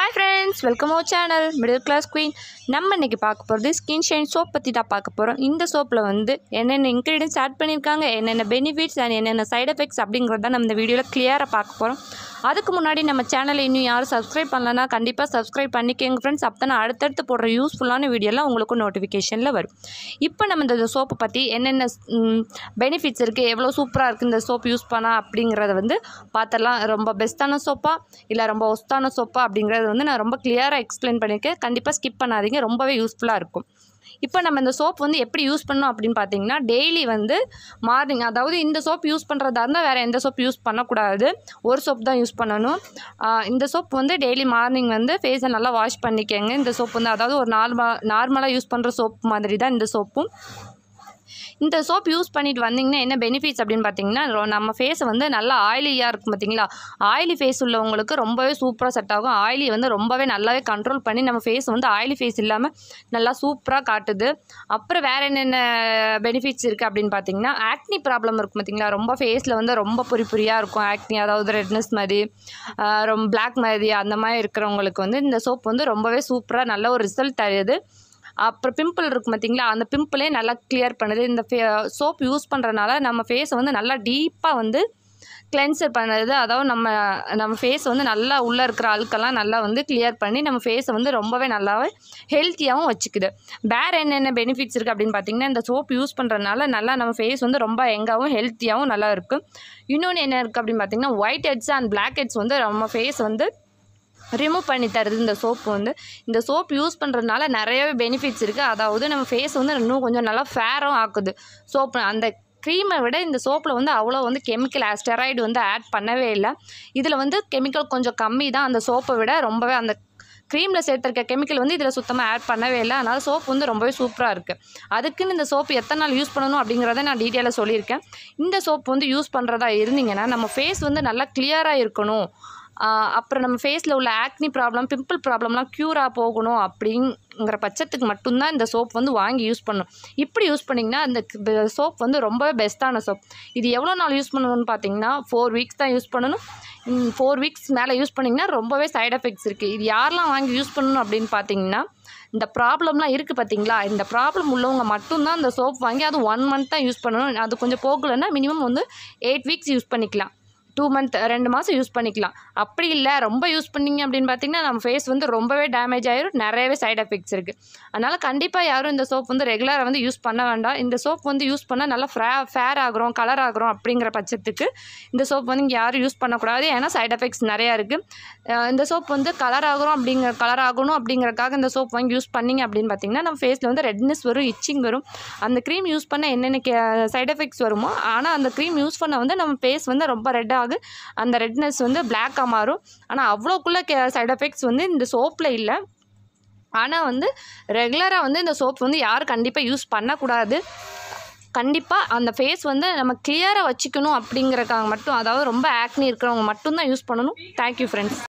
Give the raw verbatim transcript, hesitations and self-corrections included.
Hi friends, welcome to our channel Middle Class Queen. நம்ம இன்னைக்கு பார்க்க போறது Skinshine soap பத்தி தான் பார்க்க போறோம். இந்த சோப்ல வந்து என்னென்ன ingredients ஆட் பண்ணிருக்காங்க, என்னென்ன benefits and என்னென்ன side effects அப்படிங்கறத நம்ம இந்த வீடியோல கிளியரா பார்க்க போறோம். அதுக்கு முன்னாடி நம்ம சேனலை இன்னும் யாரும் subscribe பண்ணலனா கண்டிப்பா subscribe பண்ணிக்கங்க फ्रेंड्स. அப்பதான் அடுத்தடுத்து போடுற யூஸ்ஃபுல்லான வீடியோலாம் உங்களுக்கு நோட்டிஃபிகேஷன்ல வரும். இப்போ நம்ம இந்த சோப் பத்தி என்னென்ன benefits இருக்கு, எவ்வளவு சூப்பரா இருக்கு இந்த சோப் யூஸ் பண்ணா அப்படிங்கறத வந்து பார்த்தலாம். ரொம்ப பெஸ்டான சோப்பா இல்ல ரொம்ப ஒஸ்டான சோப்பா அப்படிங்கறது வந்து நான் ரொம்ப கிளியரா எக்ஸ்பிளைன் பண்ணிருக்கேன். கண்டிப்பா ஸ்கிப் பண்ணாதீங்க, ரொம்பவே யூஸ்ஃபுல்லா இருக்கும். இப்போ நம்ம இந்த சோப் வந்து எப்படி யூஸ் பண்ணணும் அப்படின்னு பார்த்தீங்கன்னா, டெய்லி வந்து மார்னிங், அதாவது இந்த சோப் யூஸ் பண்ணுறதா இருந்தால் வேறு எந்த சோப் யூஸ் பண்ணக்கூடாது, ஒரு சோப் தான் யூஸ் பண்ணணும். இந்த சோப் வந்து டெய்லி மார்னிங் வந்து ஃபேஸை நல்லா வாஷ் பண்ணிக்கங்க. இந்த சோப் வந்து அதாவது ஒரு நார்மல் நார்மலாக யூஸ் பண்ணுற சோப் மாதிரி தான் இந்த சோப்பும். இந்த சோப் யூஸ் பண்ணிட்டு வந்தீங்கன்னா என்ன பெனிஃபிட்ஸ் அப்படின்னு பார்த்தீங்கன்னா, நம்ம ஃபேஸை வந்து நல்லா ஆயிலியாக இருக்கும் பார்த்தீங்களா, ஆயிலி ஃபேஸ் உள்ளவங்களுக்கு ரொம்பவே சூப்பராக செட் ஆகும். ஆயிலி வந்து ரொம்பவே நல்லாவே கண்ட்ரோல் பண்ணி நம்ம ஃபேஸ் வந்து ஆயிலி ஃபேஸ் இல்லாமல் நல்லா சூப்பராக காட்டுது. அப்புறம் வேறு என்னென்ன பெனிஃபிட்ஸ் இருக்குது அப்படின்னு பார்த்தீங்கன்னா, ஆக்னி ப்ராப்ளம் இருக்கும் பார்த்தீங்களா, ரொம்ப ஃபேஸில் வந்து ரொம்ப பொறி பொறியாக இருக்கும் ஆக்னி, அதாவது ரெட்னஸ் மாதிரி ரொம்ப பிளாக் மாதிரி அந்த மாதிரி இருக்கிறவங்களுக்கு வந்து இந்த சோப் வந்து ரொம்பவே சூப்பராக நல்ல ஒரு ரிசல்ட் தருது. அப்புறம் பிம்பிள் இருக்கும் பார்த்தீங்களா, அந்த பிம்பிளே நல்லா கிளியர் பண்ணுது. இந்த ஃபே சோப் யூஸ் பண்ணுறதுனால நம்ம ஃபேஸை வந்து நல்லா டீப்பாக வந்து கிளென்சர் பண்ணுறது, அதாவது நம்ம நம்ம ஃபேஸ் வந்து நல்லா உள்ளே இருக்கிற அழுக்கெல்லாம் நல்லா வந்து கிளியர் பண்ணி நம்ம ஃபேஸை வந்து ரொம்பவே நல்லாவே ஹெல்த்தியாகவும் வச்சுக்குது. வேறு என்னென்ன பெனிஃபிட்ஸ் இருக்குது அப்படின்னு பார்த்தீங்கன்னா, இந்த சோப் யூஸ் பண்ணுறதுனால நல்லா நம்ம ஃபேஸ் வந்து ரொம்ப யங்காகவும் ஹெல்த்தியாகவும் நல்லா இருக்கும். இன்னொன்று என்ன இருக்குது அப்படின்னு பார்த்தீங்கன்னா, white heads and black heads வந்து நம்ம ஃபேஸ் வந்து ரிமூவ் பண்ணி தருது இந்த சோப்பு வந்து. இந்த சோப் யூஸ் பண்ணுறதுனால நிறையவே பெனிஃபிட்ஸ் இருக்குது. அதாவது நம்ம ஃபேஸ் வந்து இன்னும் கொஞ்சம் நல்லா ஃபேரும் ஆக்குது. சோப்பு அந்த க்ரீமை விட இந்த சோப்பில் வந்து அவ்வளோ வந்து கெமிக்கல் ஸ்டெராய்டு வந்து ஆட் பண்ணவே இல்லை. இதில் வந்து கெமிக்கல் கொஞ்சம் கம்மி தான் அந்த சோப்பை விட. ரொம்பவே அந்த க்ரீமில் சேர்த்துருக்க கெமிக்கல் வந்து இதில் சுத்தமாக ஆட் பண்ணவே இல்லை. அதனால் சோப் வந்து ரொம்பவே சூப்பராக இருக்குது. அதுக்குன்னு இந்த சோப்பு எத்தனை நாள் யூஸ் பண்ணணும் அப்படிங்கிறத நான் டீட்டெயிலாக சொல்லியிருக்கேன். இந்த சோப் வந்து யூஸ் பண்ணுறதா இருந்தீங்கன்னா நம்ம ஃபேஸ் வந்து நல்லா கிளியராக இருக்கணும், அப்புறம் நம்ம ஃபேஸில் உள்ள ஆக்னி ப்ராப்ளம், பிம்பிள் ப்ராப்ளம்லாம் க்யூராக போகணும் அப்படிங்கிற பட்சத்துக்கு மட்டும்தான் இந்த சோப் வந்து வாங்கி யூஸ் பண்ணணும். இப்படி யூஸ் பண்ணிங்கன்னா இந்த சோப் வந்து ரொம்பவே பெஸ்ட்டான சோப். இது எவ்வளோ நாள் யூஸ் பண்ணணும்னு பார்த்தீங்கன்னா ஃபோர் வீக்ஸ் தான் யூஸ் பண்ணணும். ஃபோர் வீக்ஸ் மேலே யூஸ் பண்ணிங்கன்னா ரொம்பவே சைட் எஃபெக்ட்ஸ் இருக்குது. இது யாரெல்லாம் வாங்கி யூஸ் பண்ணணும் அப்படின்னு பார்த்தீங்கன்னா, இந்த ப்ராப்ளம்லாம் இருக்குது பார்த்தீங்களா, இந்த ப்ராப்ளம் உள்ளவங்க மட்டும்தான் இந்த சோப் வாங்கி அது ஒன் மந்த் தான் யூஸ் பண்ணணும். அது கொஞ்சம் போகலைன்னா மினிமம் வந்து எயிட் வீக்ஸ் யூஸ் பண்ணிக்கலாம், டூ மந்த் ரெண்டு மாதம் யூஸ் பண்ணிக்கலாம். அப்படி இல்லை ரொம்ப யூஸ் பண்ணிங்க அப்படின்னு பார்த்தீங்கன்னா நம்ம ஃபேஸ் வந்து ரொம்பவே டேமேஜ் ஆகிடும், நிறையவே சைட் எஃபெக்ட்ஸ் இருக்குது. அதனால் கண்டிப்பாக யாரும் இந்த சோப் வந்து ரெகுலராக வந்து யூஸ் பண்ண வேண்டாம். இந்த சோப் வந்து யூஸ் பண்ணால் நல்லா ஃப்ரே ஃபேர் ஆகிறோம், கலர் ஆகிறோம் அப்படிங்கிற பட்சத்துக்கு இந்த சோப் வந்து இங்கே யாரும் யூஸ் பண்ணக்கூடாது. ஏன்னா சைட் எஃபெக்ட்ஸ் நிறையா இருக்குது. இந்த சோப் வந்து கலர் ஆகிறோம் அப்படிங்கிற கலர் ஆகணும் அப்படிங்கிறக்காக இந்த சோப் வாங்கி யூஸ் பண்ணிங்க அப்படின்னு பார்த்தீங்கன்னா நம்ம ஃபேஸில் வந்து ரெட்னஸ் வரும், இச்சிங் வரும். அந்த க்ரீம் யூஸ் பண்ண என்னென்ன கே சைட் எஃபெக்ட்ஸ் வருமோ, ஆனால் அந்த க்ரீம் யூஸ் பண்ண வந்து நம்ம ஃபேஸ் வந்து ரொம்ப ரெட் ஆகு, அந்த ரெட்னஸ் வந்து பிளாக்காக மாறும். ஆனால் அவ்வளோக்குள்ள கே சைட் எஃபெக்ட்ஸ் வந்து இந்த சோப்பில் இல்லை. ஆனால் வந்து ரெகுலராக வந்து இந்த சோப் வந்து யாரும் கண்டிப்பாக யூஸ் பண்ணக்கூடாது. கண்டிப்பாக அந்த ஃபேஸ் வந்து நம்ம கிளியராக வச்சுக்கணும் அப்படிங்கிறக்காக மட்டும், அதாவது ரொம்ப ஆக்னி இருக்கிறவங்க மட்டும்தான் யூஸ் பண்ணணும். Thank you friends.